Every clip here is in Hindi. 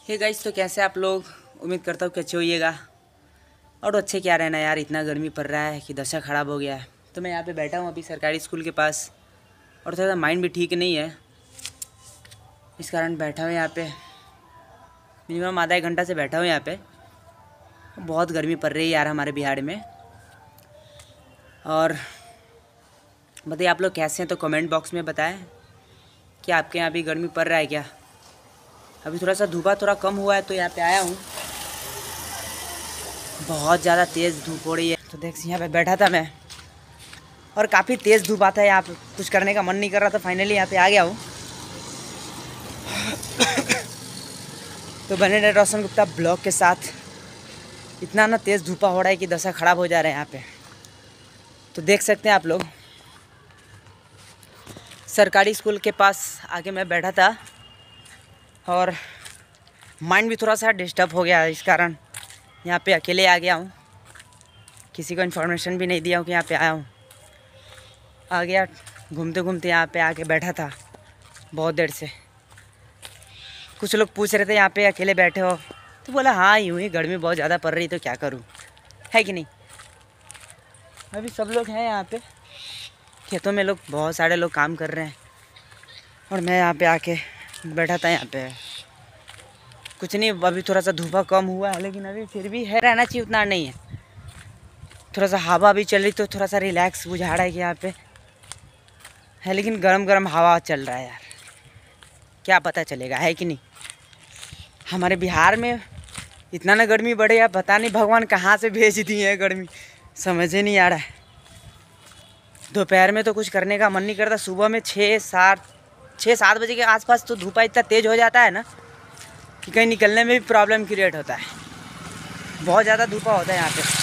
हे गाइस, तो कैसे आप लोग? उम्मीद करता हूँ कि अच्छे होइएगा। और अच्छे क्या रहना यार, इतना गर्मी पड़ रहा है कि दशा ख़राब हो गया है। तो मैं यहाँ पे बैठा हूँ अभी सरकारी स्कूल के पास, और थोड़ा सा माइंड भी ठीक नहीं है, इस कारण बैठा हूँ यहाँ पे। मिनिमम आधा एक घंटा से बैठा हूँ यहाँ पे। बहुत गर्मी पड़ रही है यार हमारे बिहार में। और बताइए आप लोग कैसे हैं, तो कमेंट बॉक्स में बताएं कि आपके यहाँ भी गर्मी पड़ रहा है क्या। अभी थोड़ा सा धूपा थोड़ा कम हुआ है तो यहाँ पे आया हूँ। बहुत ज़्यादा तेज़ धूप हो रही है, तो देख यहाँ पे बैठा था मैं, और काफ़ी तेज़ धूप आता है यहाँ पे। कुछ करने का मन नहीं कर रहा, तो फाइनली यहाँ पे आ गया हूँ। तो बने रहे रोशन गुप्ता ब्लॉग के साथ। इतना ना तेज़ धूपा हो रहा है कि दशा ख़राब हो जा रहा है यहाँ पे। तो देख सकते हैं आप लोग, सरकारी स्कूल के पास आके मैं बैठा था, और माइंड भी थोड़ा सा डिस्टर्ब हो गया, इस कारण यहाँ पे अकेले आ गया हूँ। किसी को इन्फॉर्मेशन भी नहीं दिया हूँ कि यहाँ पे आया हूँ। आ गया घूमते घूमते, यहाँ पे आके बैठा था बहुत देर से। कुछ लोग पूछ रहे थे यहाँ पे अकेले बैठे हो, तो बोला हाँ यूँ ही, गर्मी बहुत ज़्यादा पड़ रही तो क्या करूँ, है कि नहीं। अभी सब लोग हैं यहाँ पे, खेतों में लोग, बहुत सारे लोग काम कर रहे हैं, और मैं यहाँ पे आके बैठा था यहाँ पे। कुछ नहीं, अभी थोड़ा सा धूपा कम हुआ है, लेकिन अभी फिर भी है, रहना चाहिए, उतना नहीं है। थोड़ा सा हवा भी चल रही तो थोड़ा सा रिलैक्स बुझा रहा है कि यहाँ पे है, लेकिन गरम गरम हवा चल रहा है यार, क्या पता चलेगा, है कि नहीं। हमारे बिहार में इतना ना गर्मी बढ़े यार, पता नहीं भगवान कहाँ से भेज दिए है गर्मी, समझ ही नहीं आ रहा है। दोपहर में तो कुछ करने का मन नहीं करता, सुबह में 6-7 बजे के आसपास तो धूपा इतना तेज़ हो जाता है ना कि कहीं निकलने में भी प्रॉब्लम क्रिएट होता है। बहुत ज़्यादा धूपा होता है यहाँ पे,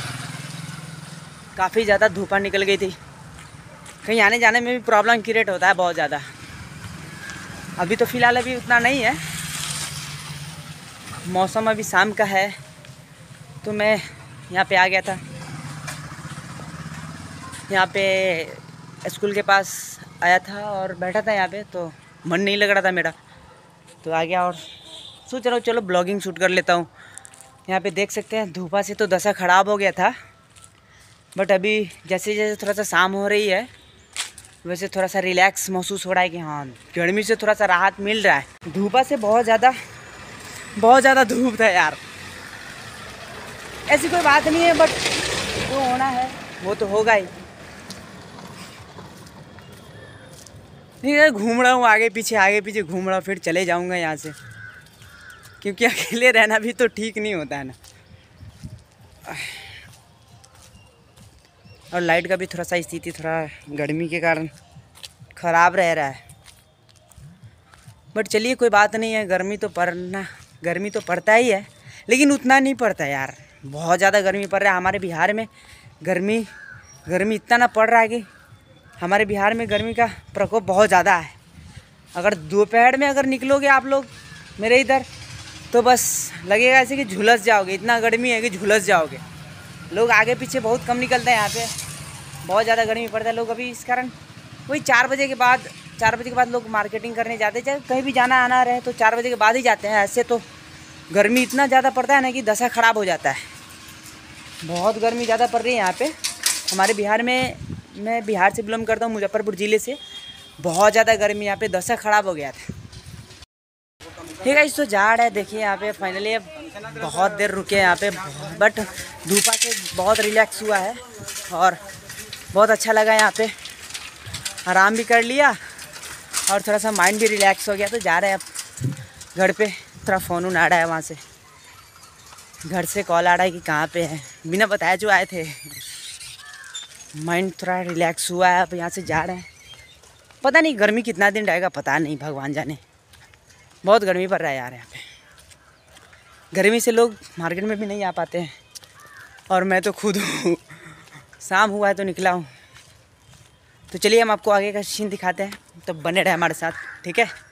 काफ़ी ज़्यादा धूपा निकल गई थी, कहीं आने जाने में भी प्रॉब्लम क्रिएट होता है बहुत ज़्यादा। अभी तो फ़िलहाल अभी उतना नहीं है, मौसम अभी शाम का है, तो मैं यहाँ पे आ गया था। यहाँ पे स्कूल के पास आया था और बैठा था यहाँ पे, तो मन नहीं लग रहा था मेरा, तो आ गया और सोच रहा हूँ चलो ब्लॉगिंग शूट कर लेता हूँ। यहाँ पे देख सकते हैं धूपा से तो दशा ख़राब हो गया था, बट अभी जैसे जैसे थोड़ा सा शाम हो रही है, वैसे थोड़ा सा रिलैक्स महसूस हो रहा है कि हाँ, गर्मी से थोड़ा सा राहत मिल रहा है। धूपा से बहुत ज़्यादा धूप था यार। ऐसी कोई बात नहीं है, बट जो होना है वो तो होगा ही। नहीं यार, घूम रहा हूँ आगे पीछे घूम रहा हूँ, फिर चले जाऊँगा यहाँ से, क्योंकि अकेले रहना भी तो ठीक नहीं होता है ना। और लाइट का भी थोड़ा सा स्थिति थोड़ा गर्मी के कारण ख़राब रह रहा है, बट चलिए कोई बात नहीं है। गर्मी तो पड़ता ही है, लेकिन उतना नहीं पड़ता यार। बहुत ज़्यादा गर्मी पड़ रहा है हमारे बिहार में। गर्मी इतना ना पड़ रहा है कि हमारे बिहार में गर्मी का प्रकोप बहुत ज़्यादा है। अगर दोपहर में अगर निकलोगे आप लोग मेरे इधर, तो बस लगेगा ऐसे कि झुलस जाओगे, इतना गर्मी है कि झुलस जाओगे। लोग आगे पीछे बहुत कम निकलते हैं यहाँ पे, बहुत ज़्यादा गर्मी पड़ता है। लोग अभी इस कारण वही 4 बजे के बाद लोग मार्केटिंग करने जाते हैं, चाहे कहीं भी जाना आना रहे तो 4 बजे के बाद ही जाते हैं। ऐसे तो गर्मी इतना ज़्यादा पड़ता है ना कि दशा ख़राब हो जाता है। बहुत गर्मी ज़्यादा पड़ रही है यहाँ पे हमारे बिहार में। मैं बिहार से बिलोंग करता हूँ, मुजफ्फरपुर ज़िले से। बहुत ज़्यादा गर्मी यहाँ पे, दशा ख़राब हो गया था। ठीक है, इस तो झाड़ है, देखिए यहाँ पे फाइनली बहुत देर रुके यहाँ पे, बट धूपा से बहुत रिलैक्स हुआ है और बहुत अच्छा लगा। यहाँ पे आराम भी कर लिया और थोड़ा सा माइंड भी रिलैक्स हो गया। तो जा रहे हैं अब घर पे। थोड़ा फ़ोन आ रहा है वहाँ से, घर से कॉल आ रहा है कि कहाँ पे है, बिना बताए जो आए थे। माइंड थोड़ा रिलैक्स हुआ है, अब यहाँ से जा रहे हैं। पता नहीं गर्मी कितना दिन रहेगा, पता नहीं, भगवान जाने। बहुत गर्मी पड़ रहा है यार यहाँ पे। गर्मी से लोग मार्केट में भी नहीं आ पाते हैं, और मैं तो खुद हूँ, शाम हुआ है तो निकला हूँ। तो चलिए हम आपको आगे का सीन दिखाते हैं, तो बने रहे हमारे साथ, ठीक है।